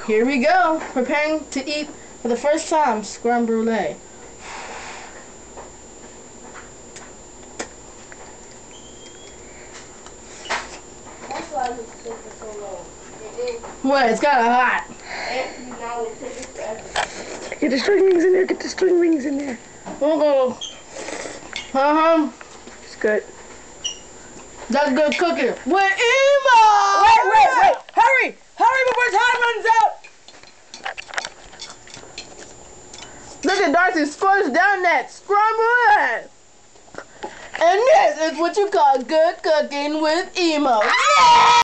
Here we go, preparing to eat for the first time creme brulee. That's why it's taking so long. What? It's kind of hot. Get the string rings in there. Get the string rings in there. It's good. That's good cooking. With E.M.O! Wait! Hurry! Hurry before time runs out! Look at Darcy squash down that scramble. And this is what you call good cooking with E.M.O.